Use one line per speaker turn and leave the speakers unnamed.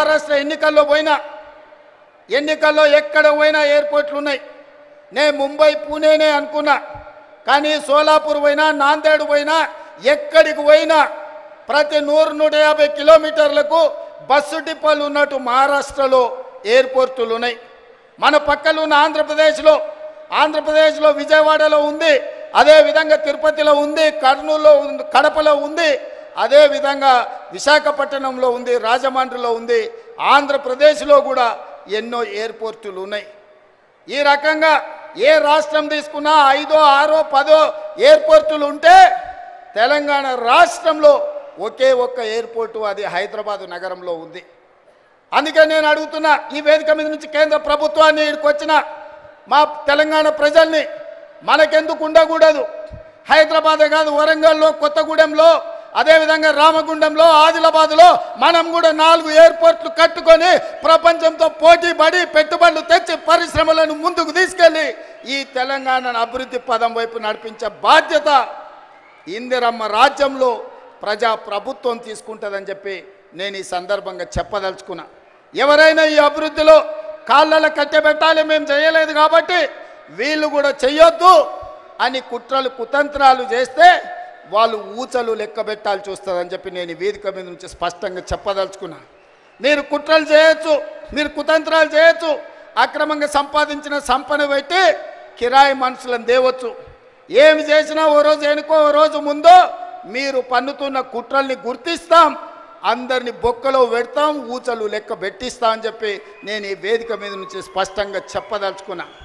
మహారాష్ట్ర ఎన్నికల్లో ఎక్కడ పోయినా ఎయిర్పోర్ట్లు ఉన్నాయి. నేను ముంబై పూణేనే అనుకున్నా, కానీ సోలాపూర్ పోయినా నాందేడ్ పోయినా ఎక్కడికి పోయినా ప్రతి 100-150 కిలోమీటర్లకు బస్సు డిపోలు ఉన్నట్టు మహారాష్ట్రలో ఎయిర్పోర్టులు ఉన్నాయి. మన పక్కన ఉన్న ఆంధ్రప్రదేశ్లో విజయవాడలో ఉంది, అదేవిధంగా తిరుపతిలో ఉంది, కర్నూలులో ఉంది, కడపలో ఉంది, అదేవిధంగా విశాఖపట్నంలో ఉంది, రాజమండ్రిలో ఉంది. ఆంధ్రప్రదేశ్లో కూడా ఎన్నో ఎయిర్పోర్టులు ఉన్నాయి. ఈ రకంగా ఏ రాష్ట్రం తీసుకున్నా 5, 6, 10 ఎయిర్పోర్టులు ఉంటే తెలంగాణ రాష్ట్రంలో ఒకే ఒక్క ఎయిర్పోర్టు, అది హైదరాబాదు నగరంలో ఉంది. అందుకే నేను అడుగుతున్నా, ఈ వేదిక మీద నుంచి కేంద్ర ప్రభుత్వాన్ని ఇక్కడికి వచ్చిన మా తెలంగాణ ప్రజల్ని, మనకెందుకు ఉండకూడదు? హైదరాబాదే కాదు, వరంగల్లో, కొత్తగూడెంలో, అదేవిధంగా రామగుండంలో, ఆదిలాబాద్లో మనం కూడా 4 ఎయిర్పోర్ట్లు కట్టుకొని ప్రపంచంతో పోటీ పడి పెట్టుబడులు తెచ్చి పరిశ్రమలను ముందుకు తీసుకెళ్ళి ఈ తెలంగాణను అభివృద్ధి పదం వైపు నడిపించే బాధ్యత ఇందిరమ్మ రాజ్యంలో ప్రజా ప్రభుత్వం తీసుకుంటుందని చెప్పి నేను ఈ సందర్భంగా చెప్పదలుచుకున్నా. ఎవరైనా ఈ అభివృద్ధిలో కాళ్ళలో కట్టబెట్టాలి, మేము చేయలేదు కాబట్టి వీళ్ళు కూడా చెయ్యొద్దు అని కుతంత్రాలు చేస్తే వాళ్ళు ఊచలు లెక్క పెట్టాల్సి వస్తుందని చెప్పి నేను ఈ వేదిక మీద నుంచి స్పష్టంగా చెప్పదలుచుకున్నా. మీరు కుట్రలు చేయొచ్చు, మీరు కుతంత్రాలు చేయొచ్చు, అక్రమంగా సంపాదించిన సంపద పెట్టి కిరాయి మనుషులను దేవచ్చు. ఏమి చేసినా ఓ రోజు వెనుకో ఓ రోజు ముందో మీరు పన్నుతున్న కుట్రల్ని గుర్తిస్తాం, అందరిని బొక్కలో పెడతాం, ఊచలు లెక్క పెట్టిస్తాం అని చెప్పి నేను ఈ వేదిక మీద నుంచి స్పష్టంగా చెప్పదలుచుకున్నా.